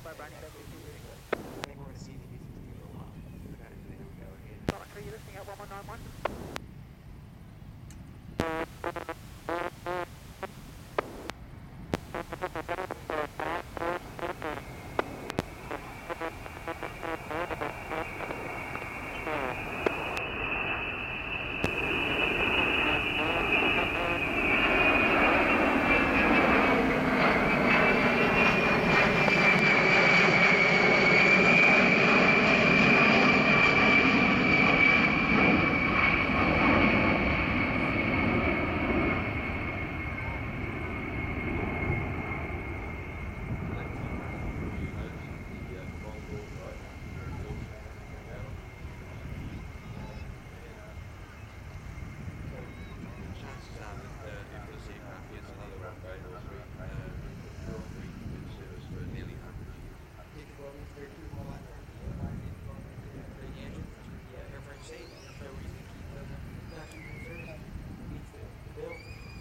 They want to see the B52 for a while. And then we'll go ahead. You're listening at 1191. Chances are that if this aircraft gets another upgrade or three, we can do service for nearly 100 years. Yeah, well, we very good while I turned the engine to the airframe safe. There's no reason to keep them not keeping service. Meets the bill.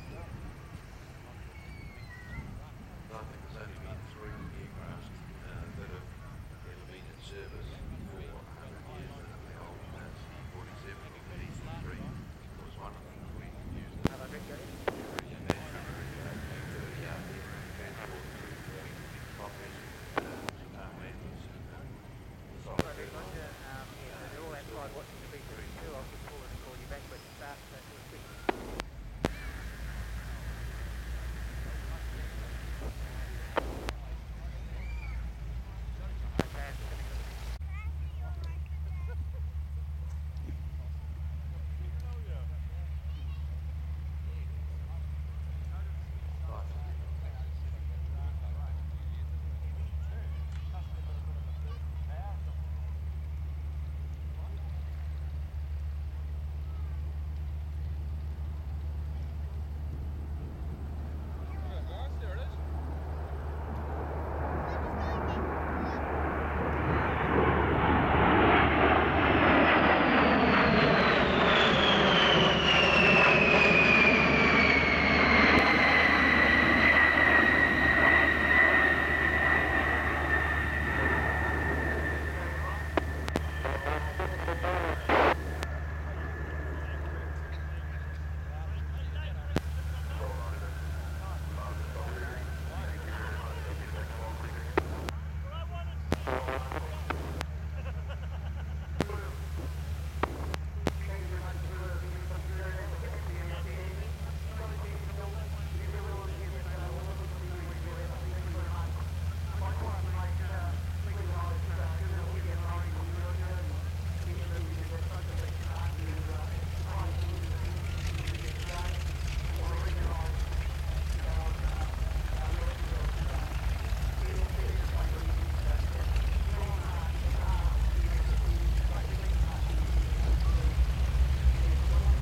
I think there's only been 3 aircraft that have ever been in service for 100 years, and the old ones, the 47 and the DC-3 was one of them. We used it every out there and transport top engine, landings and soft Roger, all outside watching.